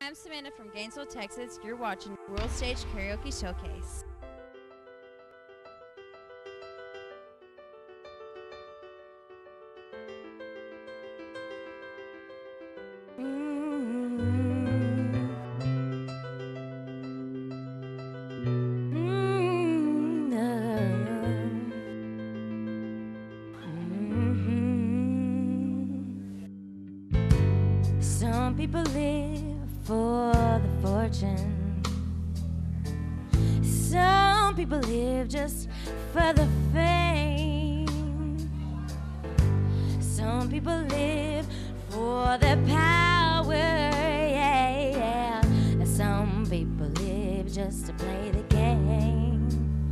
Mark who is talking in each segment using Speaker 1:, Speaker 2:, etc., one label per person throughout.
Speaker 1: I'm SELENA from Gainesville, Texas. You're watching World Stage Karaoke Showcase.
Speaker 2: Some people live for the fortune. Some people live just for the fame. Some people live for the power, yeah, yeah. And some people live just to play the game.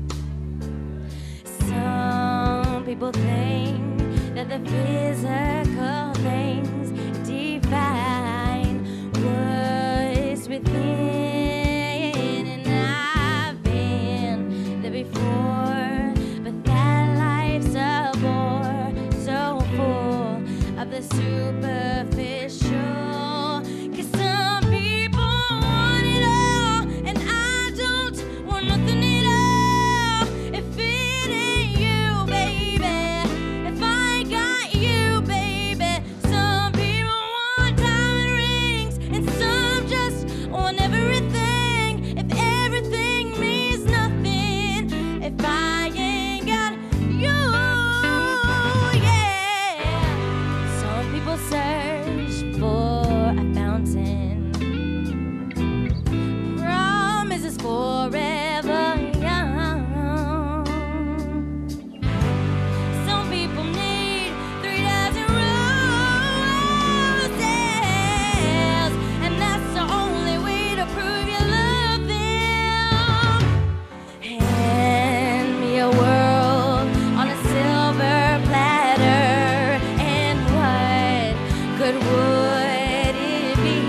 Speaker 2: Some people think that the physical things define what's within, and I've been there before, but that life's a bore, so full of the superficial. 'Cause some people want it all, and I don't want nothing at all. If it ain't you, baby, if I ain't got you, baby. Some people want diamond rings, and some just want everything. If everything means nothing, if I ain't got you, yeah. Some people search for a fountain, promises forever young. Some people need 3 dozen roses, and that's the only way to prove you love them. Hand me a world on a silver platter, and what good would it be?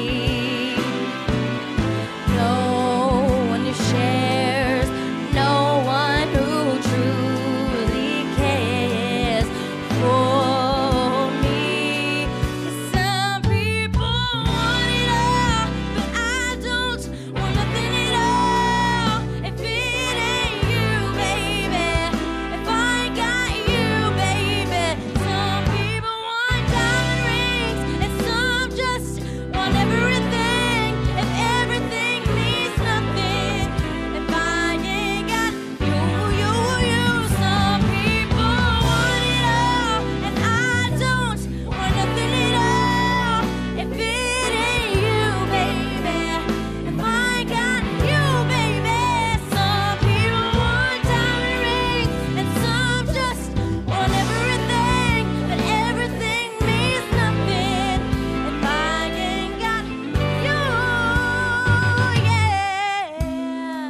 Speaker 2: No one who shares, no one who truly cares for me. 'Cause some people want it all, but I don't want nothing at all. If it ain't you, baby, if I ain't got you, baby. Some people want diamond rings, and some just want everything. If everything means nothing, if I ain't got you, you, you. Some people want it all, and I don't want nothing at all. If it ain't you, baby, if I ain't got you, baby. Some people want diamond rings, and some just want everything. But everything means nothing if I ain't got you, yeah.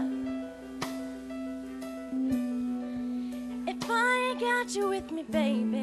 Speaker 2: If I ain't got you with me, baby.